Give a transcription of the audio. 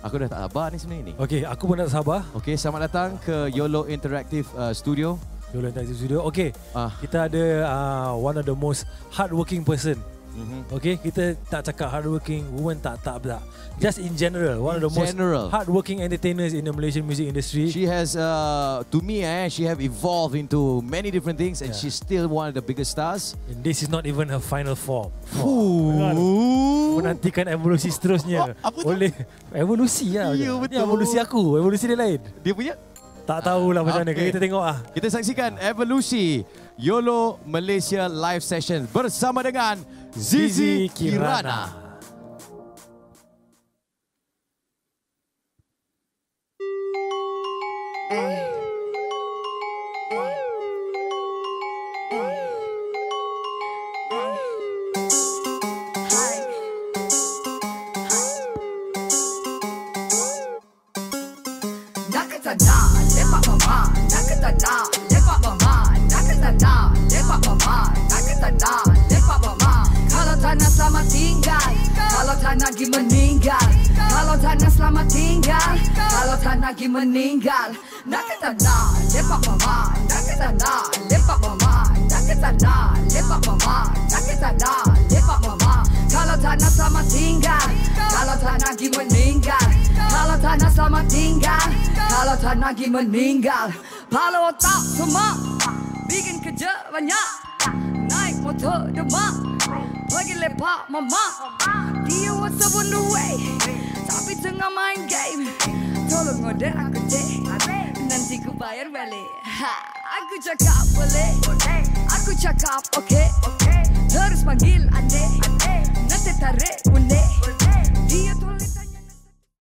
Aku dah tak sabar ni sebenarnya ni. Okey, aku pun tak sabar. Okey, selamat datang ke YOLO Interactive Studio. YOLO Interactive Studio. Okey, kita ada one of the most hardworking person. Okay, kita tak cakap hardworking woman, tak pula. Just in general, one of the most hardworking entertainers in the Malaysian music industry. She has, to me, she have evolved into many different things, and she's still one of the biggest stars. And this is not even her final form. Menantikan evolusi seterusnya. Oleh evolusi lah. Ya, betul. Ini evolusi aku, evolusi dia lain. Dia punya? Tak tahulah macam mana. Kita tengok ah. Kita saksikan evolusi YOLO Malaysia Live Session bersama dengan Zizi Kirana. Kalau tak nak selamat tinggal, kalau tak nak pergi meninggal, kalau tak nak selamat tinggal, kalau tak nak pergi meninggal. Nak kata nak lepak mama, nak kata nak lepak mama, nak kata nak lepak mama, nak kata nak lepak mama. Kalau tak nak selamat tinggal, kalau tak nak pergi meninggal, kalau tak nak selamat tinggal, kalau tak nak pergi meninggal. Pala otak semua, bikin kerja banyak, naik motor demak, pergi lepak mama. Dia WhatsApp on the way, tapi tengah main game. Tolong order aku deh, nanti ku bayar balik. Aku cakap boleh, aku cakap okey. Terus panggil ande, nanti tarik bunde. Dia